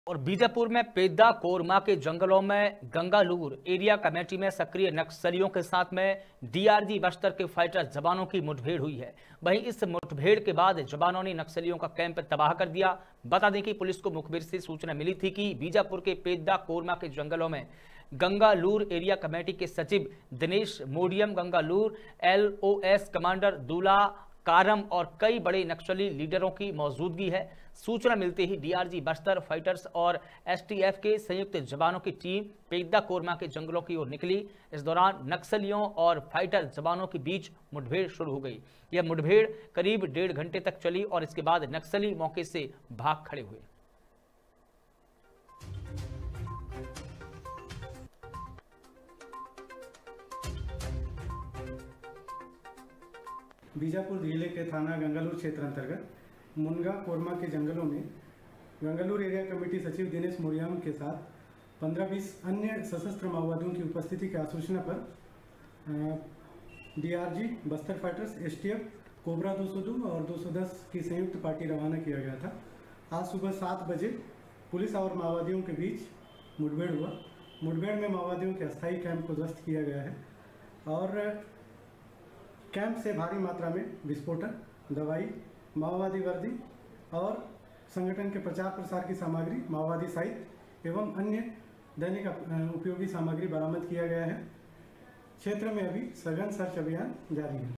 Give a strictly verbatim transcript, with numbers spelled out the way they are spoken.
और बीजापुर में पेद्दा कोरमा के जंगलों में गंगालूर एरिया कमेटी में सक्रिय नक्सलियों के साथ में डीआरजी बस्तर के फाइटर जवानों की मुठभेड़ हुई है। वहीं इस मुठभेड़ के बाद जवानों ने नक्सलियों का कैंप तबाह कर दिया। बता दें कि पुलिस को मुखबिर से सूचना मिली थी कि बीजापुर के पेद्दा कोरमा के जंगलों में गंगालूर एरिया कमेटी के सचिव दिनेश मोडियम, गंगालूर एलओएस कमांडर दूला कारम और कई बड़े नक्सली लीडरों की मौजूदगी है। सूचना मिलते ही डीआरजी बस्तर फाइटर्स और एसटीएफ के संयुक्त जवानों की टीम पेद्दा कोरमा के जंगलों की ओर निकली। इस दौरान नक्सलियों और फाइटर जवानों के बीच मुठभेड़ शुरू हो गई। यह मुठभेड़ करीब डेढ़ घंटे तक चली और इसके बाद नक्सली मौके से भाग खड़े हुए। बीजापुर जिले के थाना गंगालूर क्षेत्र अंतर्गत मुनगा कोरमा के जंगलों में गंगालूर एरिया कमेटी सचिव दिनेश मोडियम के साथ पंद्रह बीस अन्य सशस्त्र माओवादियों की उपस्थिति की आसूचना पर DRG Bastar fighters, STF, CoBRA दो सौ दो और दो सौ दस की संयुक्त पार्टी रवाना किया गया था। आज सुबह सात बजे पुलिस और माओवादियों के बीच मुठभेड़ हुआ। मुठभेड़ में माओवादियों के अस्थायी कैंप को ध्वस्त किया गया है और कैंप से भारी मात्रा में विस्फोटक, दवाई, माओवादी वर्दी और संगठन के प्रचार प्रसार की सामग्री, माओवादी साहित्य एवं अन्य दैनिक उपयोगी सामग्री बरामद किया गया है। क्षेत्र में अभी सघन सर्च अभियान जारी है।